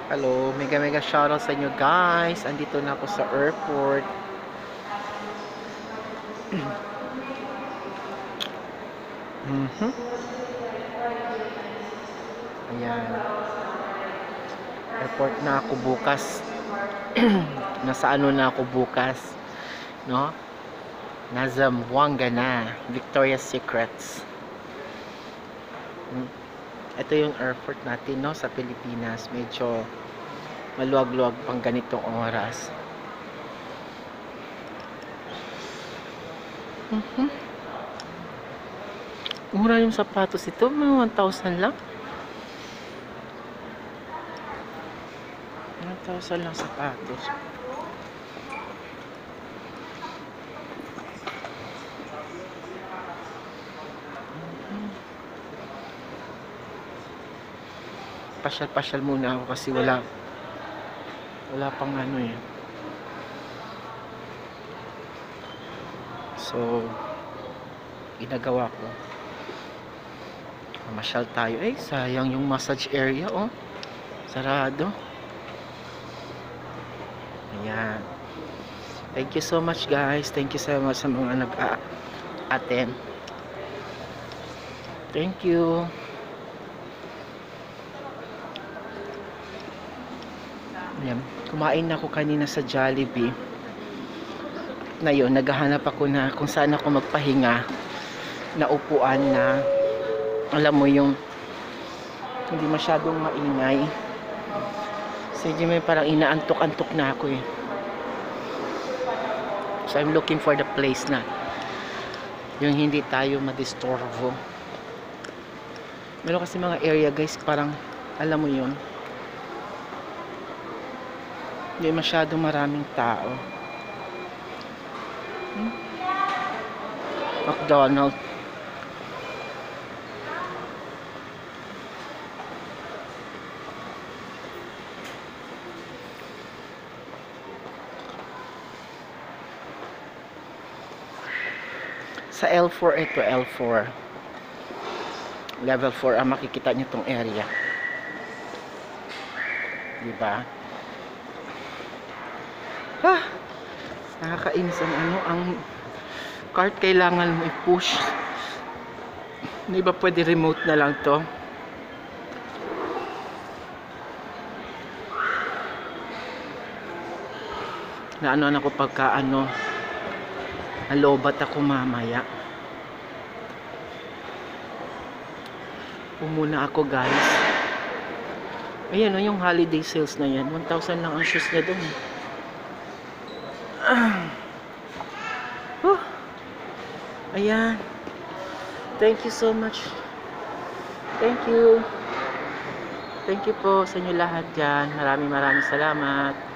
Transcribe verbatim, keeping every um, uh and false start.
Hello, mega mega shoutout sa inyo guys. Andito na ako sa airport. Mhm. Ayan. Airport na ako bukas. Nasa ano na ako bukas, no? Nasa Zamboanga na, Victoria's Secrets. Hmm. Ito yung airport natin, no, sa Pilipinas. Medyo maluwag-luwag pang ganitong oras. Mhm. Mura yung sapatos ito, mga one thousand lang. one thousand lang sapatos. Pasyal-pasyal muna ako kasi wala wala pang ano eh. So ginagawa ko, masyal tayo. Eh, sayang yung massage area, oh, sarado. Ayan, thank you so much guys, thank you so much sa mga nag-attend. Thank you. Ayan, kumain na ako kanina sa Jollibee. Na yun, naghahanap ako na kung saan ako magpahinga na upuan na alam mo yung hindi masyadong maingay. Sige, may parang inaantok-antok na ako eh. So I'm looking for the place na yung hindi tayo madistorbo. Meron kasi mga area guys, parang alam mo yun, hindi masyadong maraming tao. hmm? McDonald's. Sa L four ito, L four. Level four ang makikita niyo tong area. Diba? Ah, nakakainis ang ano, ang cart kailangan mo i-push. Hindi ba pwede remote na lang to? Na ano ako pagka ano, nalobat ako mamaya. Umuna ako guys. Ayan o, yung holiday sales na yan, one thousand lang ang shoes niya doon. Ah. Huh. Ayan, thank you so much. Thank you. Thank you po sa inyo lahat dyan. Maraming maraming salamat.